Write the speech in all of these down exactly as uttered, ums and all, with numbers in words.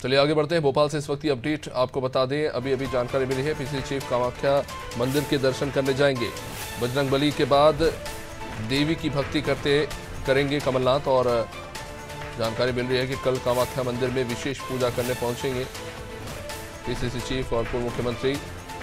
चलिए आगे बढ़ते हैं। भोपाल से इस वक्त की अपडेट आपको बता दें, अभी अभी जानकारी मिली है पीसीसी चीफ कामाख्या मंदिर के दर्शन करने जाएंगे। बजरंगबली के बाद देवी की भक्ति करते करेंगे कमलनाथ, और जानकारी मिल रही है कि कल कामाख्या मंदिर में विशेष पूजा करने पहुंचेंगे पीसीसी चीफ और पूर्व मुख्यमंत्री।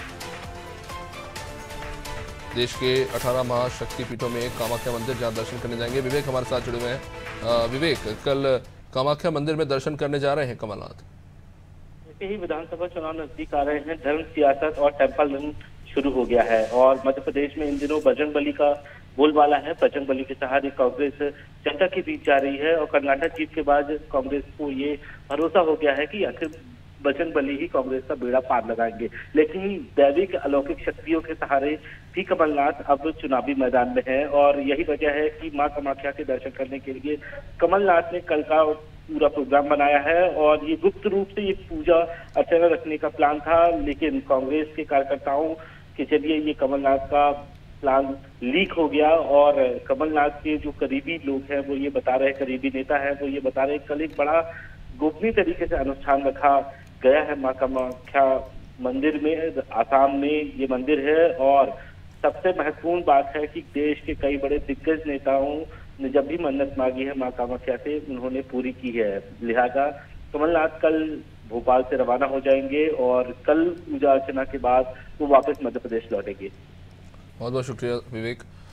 देश के अठारह महाशक्तिपीठों में कामाख्या मंदिर जहां दर्शन करने जाएंगे। विवेक हमारे साथ जुड़े हुए हैं। विवेक, कल कामाख्या मंदिर में दर्शन करने जा रहे हैं कमलनाथ। जैसे ही विधानसभा चुनाव नजदीक आ रहे हैं, धर्म सियासत और टेम्पल रन शुरू हो गया है और मध्य प्रदेश में इन दिनों बजरंगबली का बोलबाला है। बजरंगबली के सहारे कांग्रेस जनता के बीच जा रही है और कर्नाटक जीत के बाद कांग्रेस को ये भरोसा हो गया है कि आखिर बजरंगबली ही कांग्रेस का बेड़ा पार लगाएंगे। लेकिन दैविक अलौकिक शक्तियों के सहारे भी कमलनाथ अब चुनावी मैदान में है और यही वजह है कि मां कामाख्या के दर्शन करने के लिए कमलनाथ ने कल का पूरा प्रोग्राम बनाया है। और ये गुप्त रूप से ये पूजा अर्चना रखने का प्लान था, लेकिन कांग्रेस के कार्यकर्ताओं के जरिए ये कमलनाथ का प्लान लीक हो गया और कमलनाथ के जो करीबी लोग हैं वो ये बता रहे, करीबी नेता है वो ये बता रहे, कल एक बड़ा गोपनीय तरीके से अनुष्ठान रखा गया है मां कामाख्या मंदिर में। आसाम में ये मंदिर है और सबसे महत्वपूर्ण बात है कि देश के कई बड़े दिग्गज नेताओं ने जब भी मन्नत मांगी है मां कामाख्या से, उन्होंने पूरी की है। लिहाजा कमलनाथ कल भोपाल से रवाना हो जाएंगे और कल पूजा अर्चना के बाद वो वापस मध्य प्रदेश लौटेंगे। बहुत बहुत शुक्रिया विवेक।